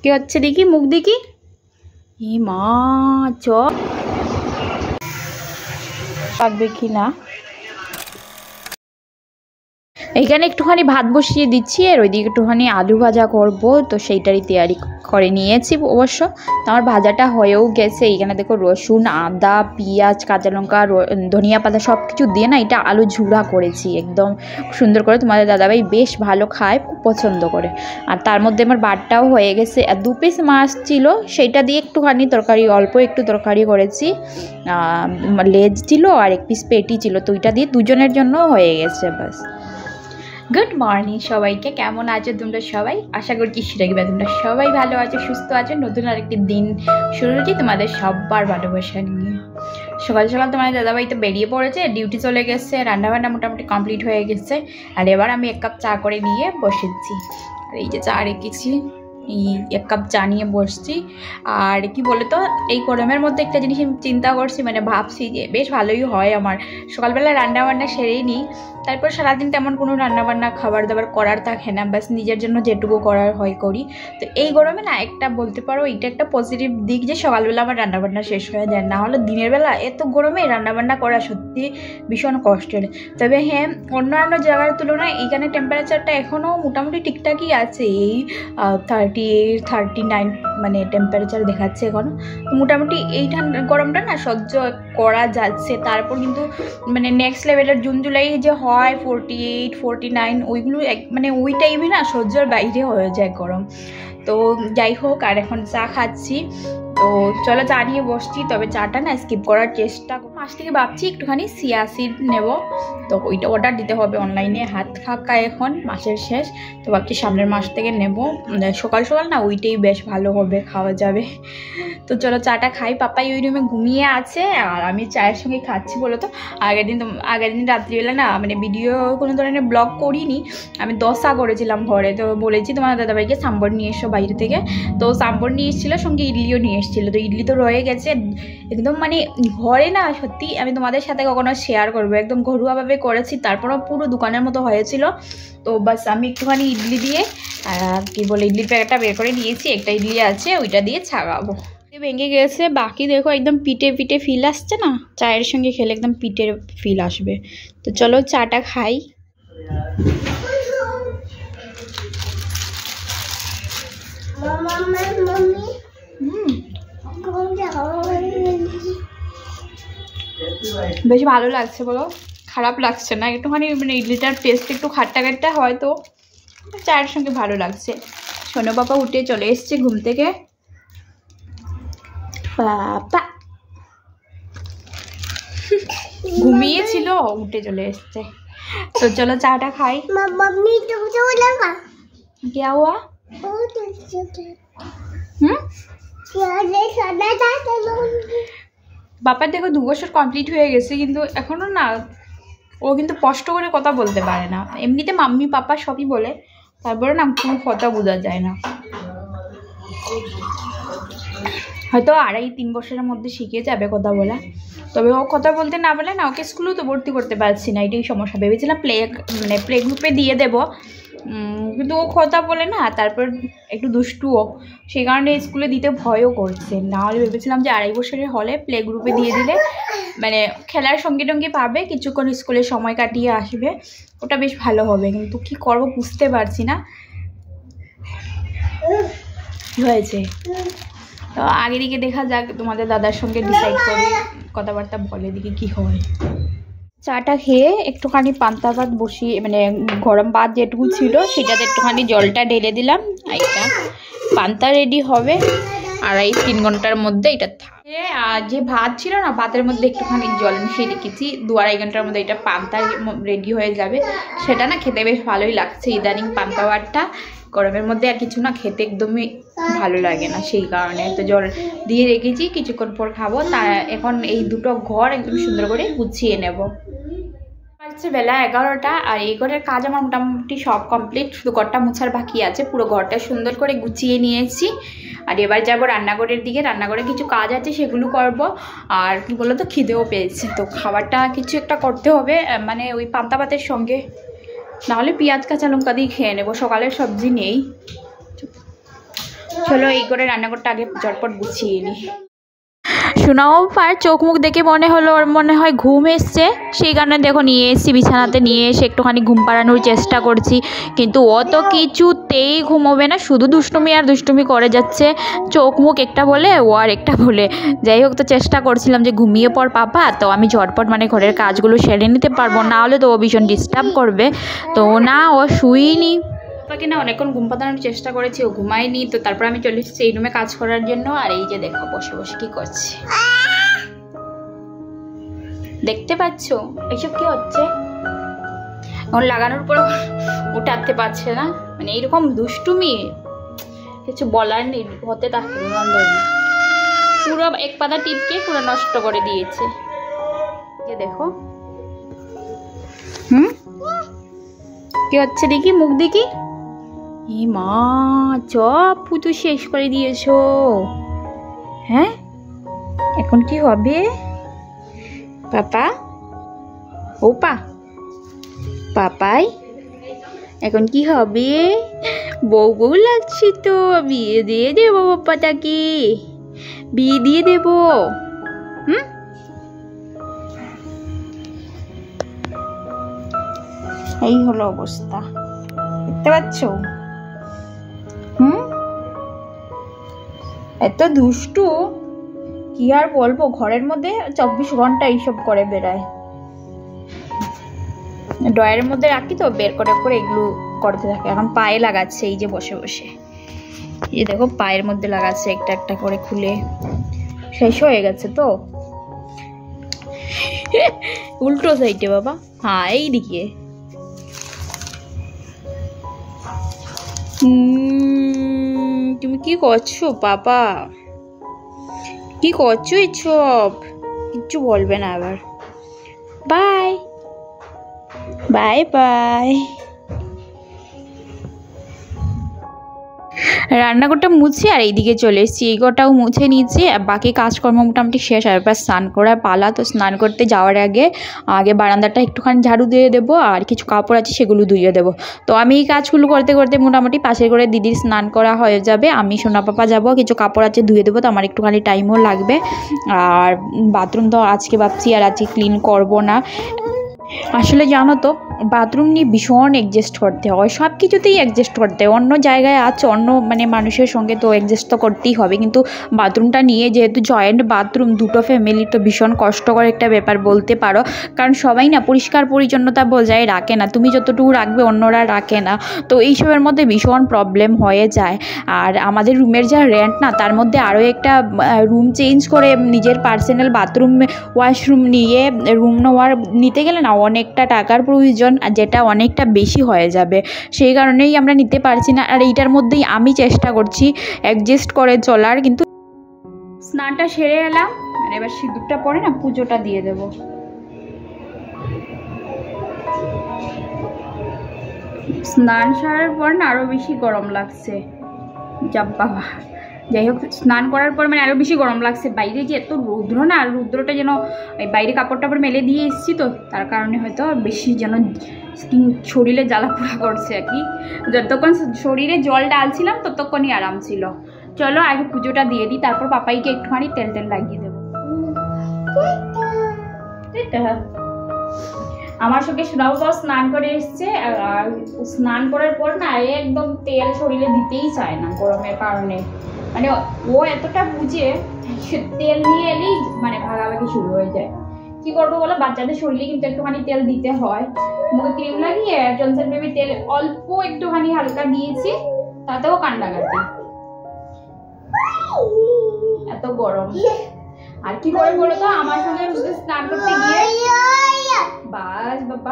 কি হচ্ছে দেখি, মুখ দেখি। ই মা, চ পাকবে কি না। এইখানে একটুখানি ভাত বসিয়ে দিচ্ছি, আর ওইদিকে একটুখানি আলু ভাজা করব, তো সেইটারই তৈরি করে নিয়েছি অবশ্য। তো আমার ভাজাটা হয়েও গেছে। এইখানে দেখো রসুন, আদা, পেঁয়াজ, কাঁচা লঙ্কা, ধনিয়া পাতা সব কিছু দিয়ে না এটা আলু ঝুড়া করেছি একদম সুন্দর করে। তোমাদের দাদাভাই বেশ ভালো খায়, খুব পছন্দ করে। আর তার মধ্যে আমার ভাতটাও হয়ে গেছে। আর 2 পিস মাছ ছিল, সেইটা দিয়ে একটুখানি তরকারি, অল্প একটু তরকারি করেছি। লেজ ছিল আর 1 পিস পেটি ছিল, তো ওইটা দিয়ে দুজনের জন্য হয়ে গেছে বাস। গুড মর্নিং সবাইকে, কেমন আছো তোমরা সবাই? আশা করছি সেটাকে তোমরা সবাই ভালো আছো, সুস্থ আছো। নতুন আরেকটি দিন শুরু হচ্ছে তোমাদের সবার ভালোবাসা নিয়ে। সকাল সকাল তোমাদের দাদাভাই তো বেরিয়ে পড়েছে, ডিউটি চলে গেছে, রান্নাবান্না মোটামুটি কমপ্লিট হয়ে গেছে। আর এবার আমি 1 কাপ চা করে নিয়ে বসেছি। আর এই যে চা রেখেছি, এই 1 কাপ চা নিয়ে বসছি। আর কি বলে তো, এই গরমের মধ্যে একটা জিনিস আমি চিন্তা করছি, মানে ভাবছি যে বেশ ভালোই হয় আমার সকালবেলা রান্নাবান্না সেরেই নিই, তারপর সারাদিন তেমন কোনো রান্নাবান্না খাবার দাবার করার থাকে না, বাস নিজের জন্য যেটুকু করার হয় করি। তো এই গরমে না একটা বলতে পারো এটা একটা পজিটিভ দিক যে সকালবেলা আমার রান্নাবান্না শেষ হয়ে যায়, না হলে দিনের বেলা এত গরমে রান্নাবান্না করা সত্যি ভীষণ কষ্টের। তবে হ্যাঁ, অন্যান্য জায়গার তুলনায় এইখানে টেম্পারেচারটা এখনও মোটামুটি ঠিকঠাকই আছে, এই 38, 39 মানে টেম্পারেচার দেখাচ্ছে এখনও। মোটামুটি এই গরমটা না সহ্য করা যাচ্ছে। তারপর কিন্তু মানে নেক্সট লেভেলের জুন জুলাই যে হয় 48, 49 ওইগুলো মানে ওই টাইমে না সহ্যের বাইরে হয়ে যায় গরম। তো যাই হোক, আর এখন চা খাচ্ছি। তো চলো চা নিয়ে বসছি, তবে চাটা না স্কিপ করার চেষ্টা। মাস থেকে ভাবছি একটুখানি চিয়া সিড নেব, তো ওইটা অর্ডার দিতে হবে অনলাইনে। হাত খাকা এখন মাসের শেষ, তো ভাবছি সামনের মাস থেকে নেব। সকাল সকাল না ওইটাই বেশ ভালো হবে, খাওয়া যাবে। তো চলো চাটা খাই। পাপাই ওই রুমে ঘুমিয়ে আছে, আর আমি চায়ের সঙ্গে খাচ্ছি। বলো তো আগের দিন রাত্রিবেলা না মানে ভিডিও কোনো ধরনের ব্লগ করিনি, আমি দোসা করেছিলাম ঘরে। তো বলেছি তোমার দাদাভাইকে সাম্বর নিয়ে এসো বাইরে থেকে, তো সাম্বর নিয়ে এসেছিলো, সঙ্গে ইডলিও নিয়ে এসেছিলো। তো ইডলি তো রয়ে গেছে একদম, মানে ঘরে না সত্যি আমি তোমাদের সাথে কখনো শেয়ার করবো, একদম ঘরোয়াভাবে করেছি, তারপরও পুরো দোকানের মতো হয়েছিল। তো বাস আমি একটুখানি ইডলি দিয়ে কি বলে ইডলির প্যাকেটটা বের করে নিয়েছি, একটা ইডলি আছে ওইটা দিয়ে ছাগাবো। ভেঙে গেছে, বাকি দেখো একদম পিঠে পিঠে ফিল আসছে না, চায়ের সঙ্গে খেলে একদম পিঠের ফিল আসবে। তো চলো চাটা খাই। বেশ ভালো লাগছে, বলো খারাপ লাগছে না, একটুখানি মানে ইডলিটার টেস্ট একটু খাট্টা খাট্টা হয়তো চায়ের সঙ্গে ভালো লাগছে। সোনু বাবা উঠে চলে এসছে ঘুম থেকে, বাবা ঘুমিয়েছিল উঠে চলে এসছে। তো চলো চাটা খাই। क्या हुआ? বাবার দেখো 2 বছর কমপ্লিট হয়ে গেছে, কিন্তু এখনো না ও কিন্তু স্পষ্ট করে কথা বলতে পারে না। এমনিতে মাম্মি পাপা সবই বলে, তারপরে না কোনো কথা বোঝা যায় না। হয়তো 2.5-3 বছরের মধ্যে শিখে যাবে কথা বলা। তবে ও কথা বলতে না বলে না, ওকে স্কুলেও তো ভর্তি করতে পারছি না, এটাই সমস্যা। ভেবেছিলাম প্লে গ্রুপে দিয়ে দেবো, কিন্তু ও কথা বলে না, তারপর একটু দুষ্টুও, সেই কারণে স্কুলে দিতে ভয়ও করছে। নাহলে ভেবেছিলাম যে 2.5 বছরের হলে প্লে গ্রুপে দিয়ে দিলে মানে খেলার সঙ্গে টঙ্গে পাবে, কিছুক্ষণ স্কুলে সময় কাটিয়ে আসবে, ওটা বেশ ভালো হবে। কিন্তু কি করব বুঝতে পারছি না কি হয়েছে। তো আগে দিকে দেখা যাক, তোমাদের দাদার সঙ্গে ডিসাইড করে কথাবার্তা বলে দিকে কি হয়। চাটা খেয়ে একটুখানি পান্তা ভাত বসিয়ে, মানে গরম ভাত যেটুকু ছিল সেটাতে একটুখানি জলটা ঢেলে দিলাম। এটা পান্তা রেডি হবে 2.5-3 ঘন্টার মধ্যে। এটা থাকে, আর যে ভাত ছিল না ভাতের মধ্যে একটুখানি জল মিশিয়ে রেখেছি, 2-2.5 ঘন্টার মধ্যে এটা পান্তা রেডি হয়ে যাবে। সেটা না খেতে বেশ ভালোই লাগছে ইদানিং পান্তা ভাতটা। গরমের মধ্যে আর কিছু না খেতে একদমই ভালো লাগে না, সেই কারণে তো জল দিয়ে রেখেছি, কিছুক্ষণ পর খাবো। তা এখন এই দুটো ঘর একদম সুন্দর করে গুছিয়ে নেব। হচ্ছে বেলা 11টা, আর এই ঘরের কাজ আমার মোটামুটি সব কমপ্লিট, শুধু ঘরটা মোছার বাকি আছে। পুরো ঘরটা সুন্দর করে গুছিয়ে নিয়েছি। আর এবার যাবো রান্নাঘরের দিকে, রান্নাঘরে কিছু কাজ আছে সেগুলো করব। আর কি বলো তো খিদেও পেয়েছে, তো খাবারটা কিছু একটা করতে হবে, মানে ওই পান্তা ভাতের সঙ্গে, নাহলে পেঁয়াজ কাঁচা লঙ্কা দিয়ে খেয়ে নেবো, সকালের সবজি নেই। চলো এই করে রান্নাঘরটা আগে ঝটপট গুছিয়ে নিই। সোনাপার চোখ মুখ দেখে মনে হলো ওর মনে হয় ঘুম এসছে, সেই কারণে দেখো নিয়ে এসেছি বিছানাতে, নিয়ে এসে একটুখানি ঘুম পাড়ানোর চেষ্টা করছি, কিন্তু ও তো কিছুতেই ঘুমোবে না, শুধু দুষ্টুমি আর দুষ্টুমি করে যাচ্ছে। চোখ মুখ একটা বলে ও আর একটা বলে। যাই হোক, তো চেষ্টা করছিলাম যে ঘুমিয়ে পড় পাপা, তো আমি ঝটপট মানে ঘরের কাজগুলো সেরে নিতে পারবো, না হলে তো ও ভীষণ ডিস্টার্ব করবে। তো না, ও শুইনি। তাকে না অনেকক্ষণ ঘুম পাতানোর চেষ্টা করেছি, ও ঘুমায়নি। তো তারপর আমি চলে এসেছি এই রুমে কাজ করার জন্য। আর এই যে দেখো বসে বসে কি করছে, দেখতে পাচ্ছ এইসব কি হচ্ছে? ওর লাগানোর পর উঠাতে পারছে না, মানে এইরকম দুষ্টুমি কিছু বলার নেই, হতে থাকে পুরো এক পাতা টিপকে পুরো নষ্ট করে দিয়েছে। যে দেখো কি হচ্ছে দেখি, মুখ দেখি। এ মা, চপ পুতু শেষ করে দিয়েছো। হ্যাঁ, এখন কি হবে পাপা? ওপা পাপাই এখন কি হবে? বউ বউ লাগছে তো, বিয়ে দিয়ে দেবো পাপাটাকে, বিয়ে দিয়ে দেবো। এই হলো অবস্থা, দেখতে পাচ্ছ? এত দুষ্টু কি আর বলবো, ঘরের মধ্যে 24 ঘন্টা এইসব করে বেড়ায়। ড্রয়ারের মধ্যে রাখি তো, বের করে করে এগুলো করতে থাকে। এখন পায়ে লাগাচ্ছে, এই যে বসে বসে, এই দেখো পায়ের মধ্যে লাগাচ্ছে একটা একটা করে, খুলে শেষ হয়ে গেছে তো। উল্টো সাইডে বাবা, হ্যাঁ এইদিকে। তুমি কি করছো পাপা? কি করছো এইসব? কিচ্ছু বলবে না আবার। Bye bye bye. রান্নাঘরটা মুছে আর এইদিকে চলে এসেছি, এই ঘরটাও মুছে নিয়েছি, বাকি কাজকর্ম মোটামুটি শেষ। আর এবার স্নান করার পালা। তো স্নান করতে যাওয়ার আগে বারান্দাটা একটুখানি ঝাড়ু দিয়ে দেবো, আর কিছু কাপড় আছে সেগুলো ধুয়ে দেবো। তো আমি এই কাজগুলো করতে করতে মোটামুটি পাশের করে দিদির স্নান করা হয়ে যাবে, আমি সোনা পাপা যাবো, কিছু কাপড় আছে ধুয়ে দেবো, তো আমার একটুখানি টাইমও লাগবে। আর বাথরুম তো আজকে ভাবছি আর আজকে ক্লিন করবো না। আসলে জানো তো, বাথরুম নিয়ে ভীষণ অ্যাডজাস্ট করতে হয়, সব কিছুতেই অ্যাডজাস্ট করতে হয়। অন্য জায়গায় আছে, অন্য মানে মানুষের সঙ্গে তো অ্যাডজাস্ট তো করতেই হবে, কিন্তু বাথরুমটা নিয়ে যেহেতু জয়েন্ট বাথরুম, দুটো ফ্যামিলি, তো ভীষণ কষ্টকর একটা ব্যাপার বলতে পারো। কারণ সবাই না পরিষ্কার পরিচ্ছন্নতা বজায় রাখে না, তুমি যতটুকু রাখবে অন্যরা রাখে না, তো এইসবের মধ্যে ভীষণ প্রবলেম হয়ে যায়। আর আমাদের রুমের যা রেন্ট না, তার মধ্যে আরও একটা রুম চেঞ্জ করে নিজের পার্সোনাল বাথরুম ওয়াশরুম নিয়ে রুম নিতে গেলে না অনেকটা টাকার প্রয়োজন, যেটা অনেকটা বেশি হয়ে যাবে, সেই কারণেই আমরা নিতে পারছি না। আর এইটার মধ্যেই আমি চেষ্টা করছি অ্যাডজাস্ট করে চলার। কিন্তু স্নানটা সেরে এলাম, আর এবার সিঁদুরটা পরে না পুজোটা দিয়ে দেব। স্নান সারার পর না আরো বেশি গরম লাগছে, যাব বাবা। যাই হোক, স্নান করার পর মানে আরও বেশি গরম লাগছে। বাইরে যে এত রৌদ্র না, আর রৌদ্রটা যেন বাইরে কাপড় টাপড় মেলে দিয়ে এসেছি, তো তার কারণে হয়তো বেশি যেন স্কিন শরীরে জ্বালাপোড়া করছে আর কি। যতক্ষণ শরীরে জল ডালছিলাম ততক্ষণই আরাম ছিল। চলো আগে পুজোটা দিয়ে দিই, তারপর পাপাইকে একটুখানি তেল টেল লাগিয়ে দেবো। আমার সঙ্গে সোনাবাবা স্নান করে এসছে, আর স্নান করার পর না একদম তেল শরীরে দিতেই চায় না গরমের কারণে। মানে ও এতটা বুঝে, তেল নিয়ে এলেই মানে ভাগাভাগি শুরু হয়ে যায়। কি করবো বলো, বাচ্চাদের শরীরে কিন্তু একটুখানি তেল দিতে হয়। মুখে ক্রিম লাগিয়ে জনসন বেবি তেল অল্প একটুখানি হালকা দিয়েছি, তাতেও কান্নাকাটি, এত গরম। আর কি করে বলো তো, আমার সঙ্গে স্নান করতে গিয়ে বাস বাবা,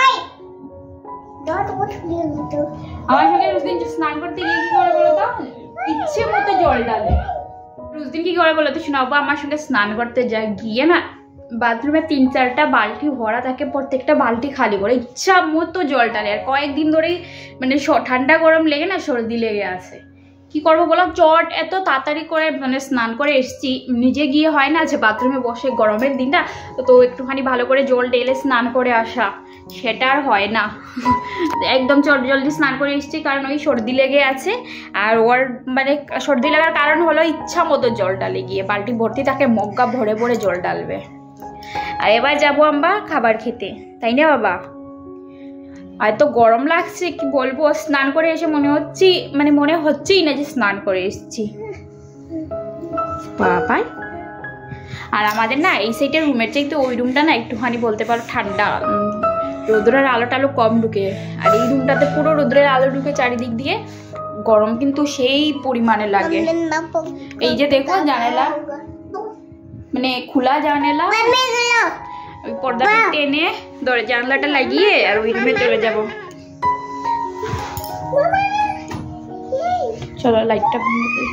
আমার সঙ্গে রোজদিন স্নান করতে গিয়ে কি করে বলো তো, ইচ্ছে মতো জল ডালে। রোজদিন কি করে বলো তো, শোনাবো আমার সঙ্গে স্নান করতে যায় গিয়ে না বাথরুমে 3-4টা বালতি ভরা থাকে, প্রত্যেকটা বালতি খালি করে ইচ্ছা মতো জল ডালে। আর কয়েকদিন ধরেই মানে ঠান্ডা গরম লেগে না সর্দি লেগে আছে। কি করবো বলো, চট এত তাড়াতাড়ি করে মানে স্নান করে এসছি, নিজে গিয়ে হয় না যে বাথরুমে বসে গরমের দিনটা তো একটুখানি ভালো করে জল ঢেলে স্নান করে আসা, সেটা আর হয় না। একদম জলদি স্নান করে এসেছি, কারণ ওই সর্দি লেগে আছে। আর ওর মানে সর্দি লাগার কারণ হলো ইচ্ছা মতো জল ডালে গিয়ে, বালতি ভর্তি তাকে মগ্গা ভরে ভরে জল ডালবে। আর এবার যাবো আমরা খাবার খেতে, তাই না বাবা? আর তো গরম লাগছে, কি বলবো, স্নান করে এসে মনে হচ্ছেই না যে স্নান করে এসেছি বাবা। আর আমাদের না এই সাইডের রুমের চাইতে ওই রুমটা না একটুখানি বলতে পারো ঠান্ডা, রোদ্রের আলো টালো কম ঢুকে। আর এই রুমটাতে পুরো রোদ্রের আলো ঢুকে চারিদিক দিয়ে, গরম কিন্তু সেই পরিমাণে লাগে। এই যে দেখো জানালা, মানে খোলা জানালা, ওই পর্দাটা টেনে জানলাটা লাগিয়ে আর ওই রুমে চলে যাব। চলো লাইটটা বন্ধ করি।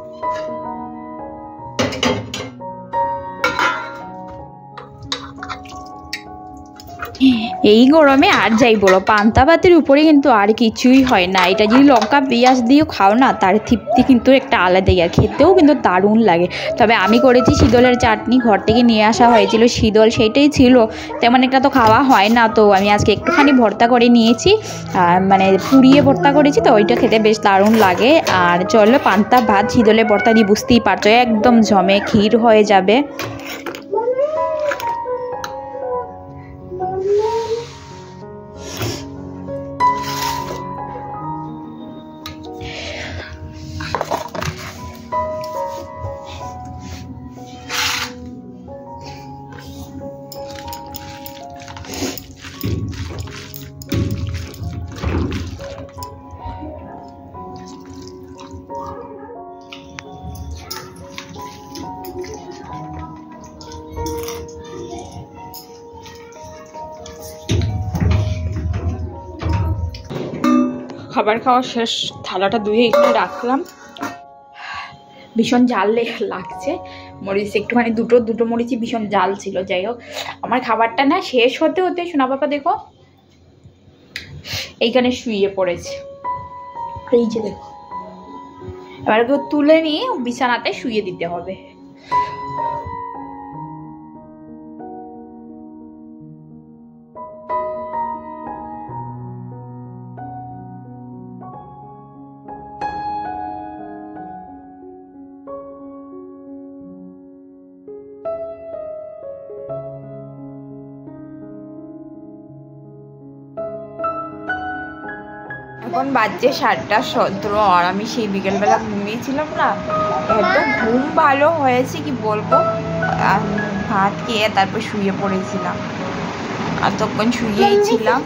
এই গরমে আর যাই বলো, পান্তা ভাতের উপরে কিন্তু আর কিছুই হয় না। এটা যদি লঙ্কা পেঁয়াজ দিয়েও খাও না, তার তৃপ্তি কিন্তু একটা আলাদাই, আর খেতেও কিন্তু দারুণ লাগে। তবে আমি করেছি শীতলের চাটনি, ঘর থেকে নিয়ে আসা হয়েছিল শীতল, সেইটাই ছিল, তেমন একটা তো খাওয়া হয় না। তো আমি আজকে একটুখানি ভর্তা করে নিয়েছি, মানে পুড়িয়ে ভর্তা করেছি, তো ওইটা খেতে বেশ দারুণ লাগে। আর চলো পান্তা ভাত শীতলের ভর্তা দিয়ে বুঝতেই পারছো একদম জমে ক্ষীর হয়ে যাবে। খাবার খাওয়া শেষ, থালাটা ধুয়ে এখানে রাখলাম। ভীষণ জাল লাগছে, মরিচ একটুখানি দুটো মরিচই ভীষণ জাল ছিল। যাই হোক, আমার খাবারটা না শেষ হতে হতে সোনা বাবা দেখো এইখানে শুয়ে পড়েছে। এই যে দেখো, এবার ওকে তুলে নিয়ে বিছানাতে শুয়ে দিতে হবে। এখন বাজছে 7:17, আর আমি সেই বিকেলবেলা ঘুমিয়েছিলাম না, এত ঘুম ভালো হয়েছে কি বলবো। ভাত খেয়ে তারপর শুয়ে পড়েছিলাম, আর তখন শুয়েই ছিলাম।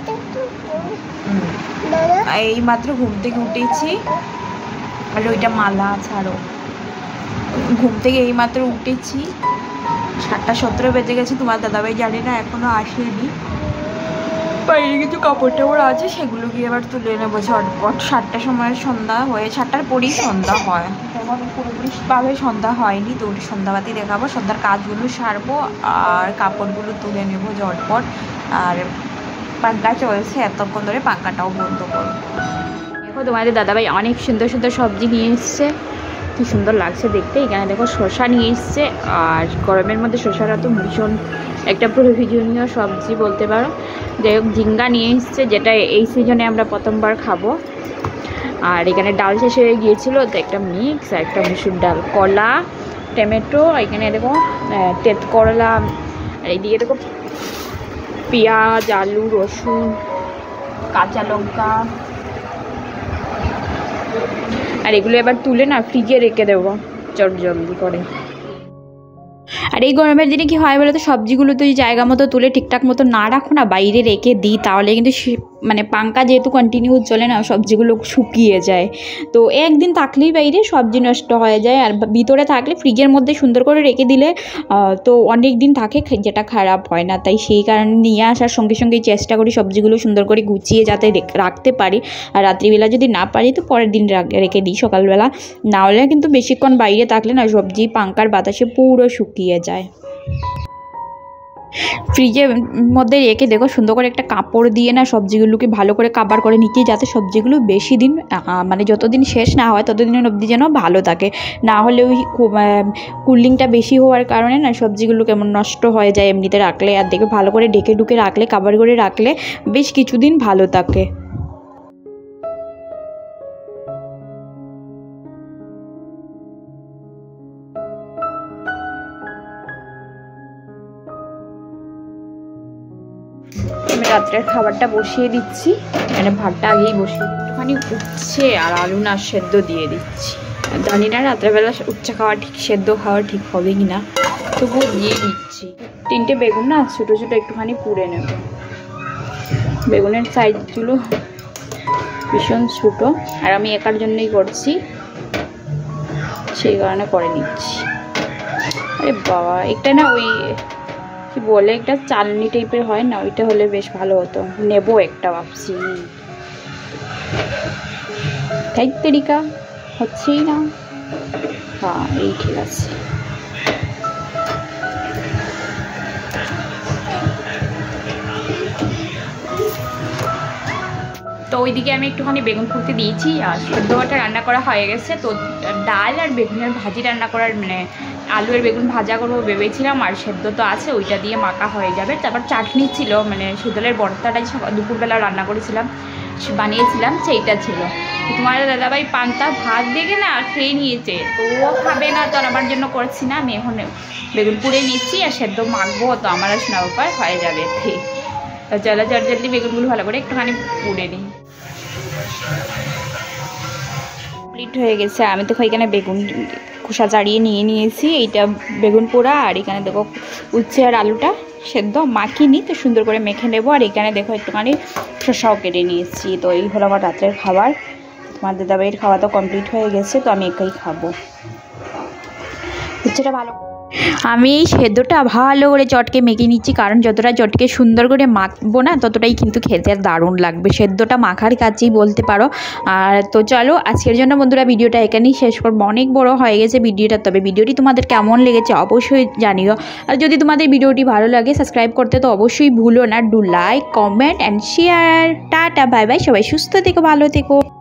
এই মাত্র ঘুম থেকে উঠেছি, আর ওইটা মালা ছাড়ো, ঘুম থেকে এই মাত্র উঠেছি। 7:17 বেজে গেছে, তোমার দাদাভাই জানি না এখনো আসেনি। বাইরে কিছু কাপড় টাপড় আছে, সেগুলো গিয়ে আবার তুলে নেবো ঝটপট। 7টার সময় সন্ধ্যা হয়ে, 7টার পরেই সন্ধ্যা হয়, এখন পুরোপুরিভাবে সন্ধ্যা হয়নি। তো সন্ধ্যাবাতি দেখাবো, সন্ধ্যার কাজগুলো সারবো আর কাপড়গুলো তুলে নেবো ঝটপট। আর পাঙ্খা চলছে এতক্ষণ ধরে, পাঙ্খাটাও বন্ধ করবো। দেখো তোমাদের দাদাভাই অনেক সুন্দর সুন্দর সবজি নিয়ে এসছে, কি সুন্দর লাগছে দেখতে। এখানে দেখো শসা নিয়ে এসছে, আর গরমের মধ্যে শসাটা তো ভীষণ একটা প্রয়োজনীয় সবজি বলতে পারো। যাই হোক, ঝিঙ্গা নিয়ে এসছে, যেটা এই সিজনে আমরা প্রথমবার খাবো। আর এখানে ডাল শেষ হয়ে গিয়েছিলো, তো একটা মিক্স আর একটা মুসুর ডাল, কলা, টমেটো, এখানে দেখো তেত করলা, আর এইদিকে দেখো পেঁয়াজ, আলু, রসুন, কাঁচা লঙ্কা। আর এগুলো এবার তুলে না ফ্রিজে রেখে দেবো জলদি করে। আর এই গরমের দিনে কি হয় বলো তো, সবজিগুলো তো জায়গা মতো তুলে ঠিকঠাক মতো না রাখো না, বাইরে রেখে দিই, তাহলে কিন্তু মানে পাঙ্খা যেহেতু কন্টিনিউ চলে না, সবজিগুলো শুকিয়ে যায়। তো একদিন থাকলেই বাইরে সবজি নষ্ট হয়ে যায়, আর ভিতরে থাকলে ফ্রিজের মধ্যে সুন্দর করে রেখে দিলে তো অনেক দিন থাকে, যেটা খারাপ হয় না। তাই সেই কারণে নিয়ে আসার সঙ্গে সঙ্গেই চেষ্টা করি সবজিগুলো সুন্দর করে গুছিয়ে যাতে রাখতে পারি। আর রাত্রিবেলা যদি না পারি তো পরের দিন রেখে দিই সকালবেলা, না হলে কিন্তু বেশিক্ষণ বাইরে থাকলে না সবজি পাঙ্খার বাতাসে পুরো শুকিয়ে যায়। ফ্রিজের মধ্যে রেখে দেখো সুন্দর করে একটা কাপড় দিয়ে না সবজিগুলোকে ভালো করে কাভার করে নিচ্ছি, যাতে সবজিগুলো বেশি দিন মানে যতদিন শেষ না হয় ততদিনের অবধি যেন ভালো থাকে। না হলে ওই কুলিংটা বেশি হওয়ার কারণে না সবজিগুলো কেমন নষ্ট হয়ে যায় এমনিতে রাখলে। আর দেখো ভালো করে ঢেকে ঢুকে রাখলে, কাভার করে রাখলে বেশ কিছুদিন ভালো থাকে। আমি রাত্রের খাবারটা বসিয়ে দিচ্ছি, মানে ভাতটা আগেই বসিয়ে একটুখানি উচ্ছে আর আলু না সেদ্ধ দিয়ে দিচ্ছি। জানি না রাত্রেবেলা উচ্ছে খাওয়া ঠিক, সেদ্ধ খাওয়া ঠিক হবে কি না, তবুও দিয়ে দিচ্ছি। 3টে বেগুন না ছোটো ছোটো একটুখানি পুড়ে নেব। বেগুনের সাইজগুলো ভীষণ ছোটো, আর আমি একার জন্যই করছি, সেই কারণে করে নিচ্ছি। আরে বাবা, একটা না ওই কি বলে একটা চালনি টাইপের হয় না, ওইটা হলে বেশ ভালো হতো। নেবো একটা ভাবছি, তাই তরিকা হচ্ছেই না। হ্যাঁ এই ঠিক আছে। তো ওইদিকে আমি একটুখানি বেগুন ফুটতে দিয়েছি, আর সেদ্ধটা রান্না করা হয়ে গেছে। তো ডাল আর বেগুনের ভাজি রান্না করার মানে আলু আর বেগুন ভাজা করবো ভেবেছিলাম, আর সেদ্ধ তো আছে ওইটা দিয়ে মাখা হয়ে যাবে। তারপর চাটনি ছিল, মানে শীতলের ভর্তাটাই দুপুরবেলা রান্না করেছিলাম, বানিয়েছিলাম, সেইটা ছিল। তোমার দাদাভাই পান্তা ভাত দেখে না খেয়ে নিয়েছে, তো ও খাবে না, তো আর আমার জন্য করছি না। আমি এখন বেগুন পুড়ে নিচ্ছি আর সেদ্ধ মাখবো, তো আমার আর শোনা ব্যাপার হয়ে যাবে। ঠিক তো চলো জলদি বেগুনগুলো ভালো করে একটুখানি পুড়ে নিই। কমপ্লিট হয়ে গেছে। আমি তো এখানে বেগুন খোসা ছাড়িয়ে নিয়েছি, এইটা বেগুন পোড়া, আর এখানে দেখো উচ্ছে আর আলুটা সেদ্ধ মাখিনি, তো সুন্দর করে মেখে নেবো। আর এখানে দেখো একটুখানি শসাও কেটে নিয়েছি। তো এই হলো আমার রাত্রের খাবার। তোমার দাদাভাইয়ের খাওয়া তো কমপ্লিট হয়ে গেছে, তো আমি একাই খাবো। উচ্ছেটা ভালো আমি সেদ্ধটা ভালো করে চটকে মেখে নিচ্ছি, কারণ যতটা চটকে সুন্দর করে মাখবো না ততটাই কিন্তু খেতে দারুণ লাগবে। সেদ্ধটা মাখার কাছেই বলতে পারো। আর তো চলো আজকের জন্য বন্ধুরা ভিডিওটা এখানেই শেষ করবো। অনেক বড় হয়ে গেছে ভিডিওটা, তবে ভিডিওটি তোমাদের কেমন লেগেছে অবশ্যই জানিও। আর যদি তোমাদের ভিডিওটি ভালো লাগে সাবস্ক্রাইব করতে তো অবশ্যই ভুলো না। Do like, comment and share. Tata, bye bye, সবাই সুস্থ থেকো, ভালো থেকো।